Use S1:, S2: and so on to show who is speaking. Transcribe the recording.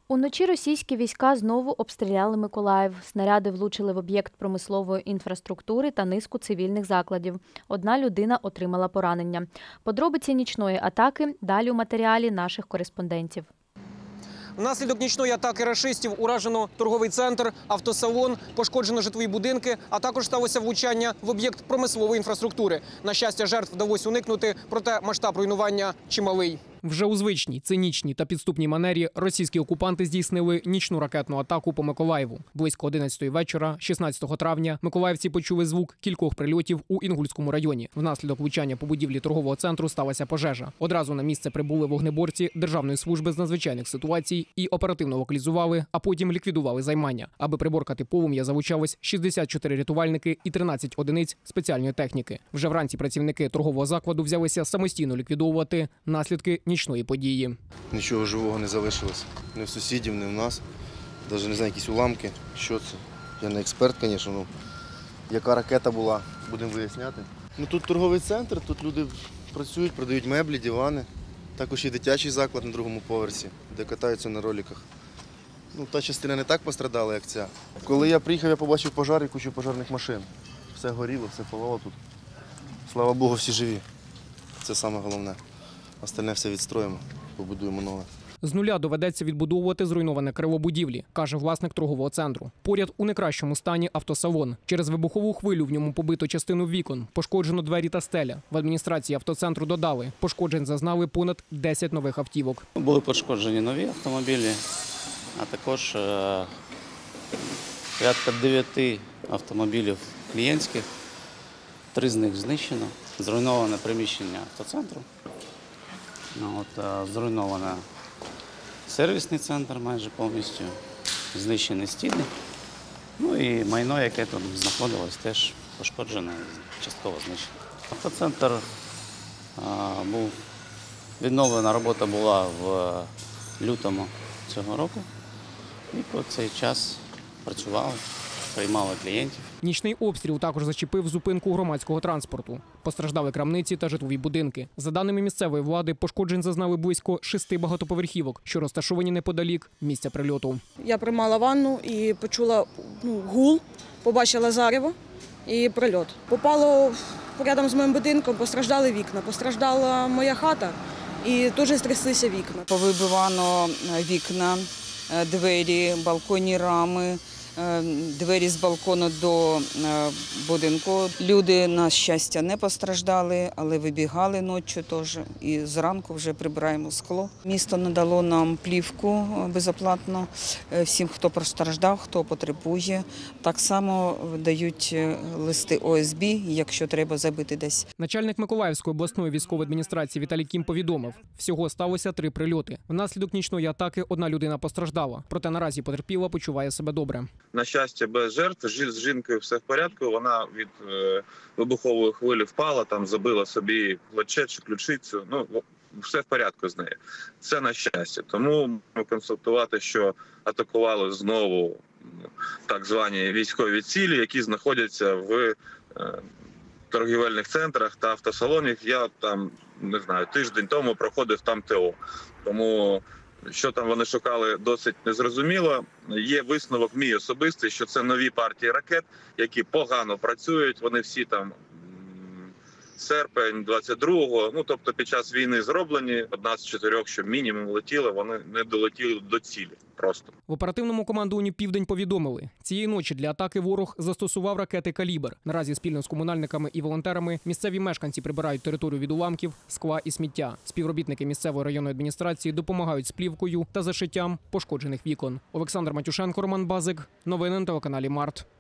S1: Уночі російські війська знову обстріляли Миколаїв. Снаряди влучили в об'єкт промислової інфраструктури та низку цивільних закладів. Одна людина отримала поранення. Подробиці нічної атаки далі у матеріалі наших кореспондентів.
S2: Внаслідок нічної атаки рашистів уражено торговий центр, автосалон, пошкоджено житлові будинки, а також сталося влучання в об'єкт промислової інфраструктури. На щастя, жертв вдалося уникнути, проте масштаб руйнування чималий.
S3: Вже у звичній, цинічній та підступній манері російські окупанти здійснили нічну ракетну атаку по Миколаєву. Близько 11-ї вечора, 16 травня, миколаївці почули звук кількох прильотів у Інгульському районі. Внаслідок влучання по будівлі торгового центру сталася пожежа. Одразу на місце прибули вогнеборці Державної служби з надзвичайних ситуацій і оперативно локалізували, а потім ліквідували займання. Аби приборкати полум'я, залучались 64 рятувальники і 13 одиниць спеціальної техніки. Вже вранці працівники торгового закладу взялися самостійно ліквідовувати наслідки нічної події.
S4: Нічого живого не залишилось. Ні в сусідів, ні в нас. Навіть не знаю, якісь уламки. Що це? Я не експерт, звісно, але яка ракета була, будемо виясняти. Тут торговий центр, тут люди працюють, продають меблі, дивани. Також є дитячий заклад на другому поверсі, де катаються на роликах. Та частина не так пострадала, як ця. Коли я приїхав, я побачив пожар і кучу пожарних машин. Все горіло, все палало тут. Слава Богу, всі живі. Це саме головне. Остальне все відстроїмо, побудуємо нове.
S3: З нуля доведеться відбудовувати зруйноване крило будівлі, каже власник торгового центру. Поряд у некращому стані автосалон. Через вибухову хвилю в ньому побито частину вікон, пошкоджено двері та стеля. В адміністрації автоцентру додали, пошкоджень зазнали понад 10 нових автівок.
S5: Були пошкоджені нові автомобілі, а також порядка 9 автомобілів клієнтських. 3 з них знищено. Зруйноване приміщення автоцентру. Зруйновано сервісний центр майже повністю, знищені стіни. І майно, яке тут знаходилось, теж пошкоджене, частково знищено. Автоцентр був відновлена, робота була в лютому цього року. І по цей час працювали, приймали клієнтів.
S3: Нічний обстріл також зачепив зупинку громадського транспорту. Постраждали крамниці та житлові будинки. За даними місцевої влади, пошкоджень зазнали близько 6 багатоповерхівок, що розташовані неподалік місця прильоту.
S6: Я приймала ванну і почула гул, побачила зарево і прильот. Попало рядом з моїм будинком, постраждали вікна, постраждала моя хата і теж стряслися вікна.
S7: Повибивано вікна, двері, балконні рами. Двері з балкону до будинку. Люди, на щастя, не постраждали, але вибігали ночі теж. І зранку вже прибираємо скло. Місто надало нам плівку безоплатно всім, хто постраждав, хто потребує. Так само дають листи ОСБ, якщо треба забити десь.
S3: Начальник Миколаївської обласної військової адміністрації Віталій Кім повідомив, всього сталося 3 прильоти. Внаслідок нічної атаки одна людина постраждала, проте наразі потерпіла почуває себе добре.
S8: На щастя, без жертв, з жінкою все в порядку, вона від вибухової хвилі впала, там забила собі плече чи ключицю, все в порядку з нею. Це на щастя. Тому можна констатувати, що атакували знову так звані військові цілі, які знаходяться в торгівельних центрах та автосалонах. Я там, не знаю, тиждень тому проходив там ТО. Тому що там вони шукали, досить незрозуміло. Є висновок мій особистий, що це нові партії ракет, які погано працюють. Вони всі там серпень 22-го, тобто під час війни зроблені. 1 з 4, що мінімум летіли, вони не долетіли до цілі просто.
S3: В оперативному командуванні «Південь» повідомили, цієї ночі для атаки ворог застосував ракети «Калібр». Наразі спільно з комунальниками і волонтерами місцеві мешканці прибирають територію від уламків, скла і сміття. Співробітники місцевої районної адміністрації допомагають з плівкою та зашиттям пошкоджених вікон. Олександр Матюшенко, Роман Базик. Новини на телеканалі Март.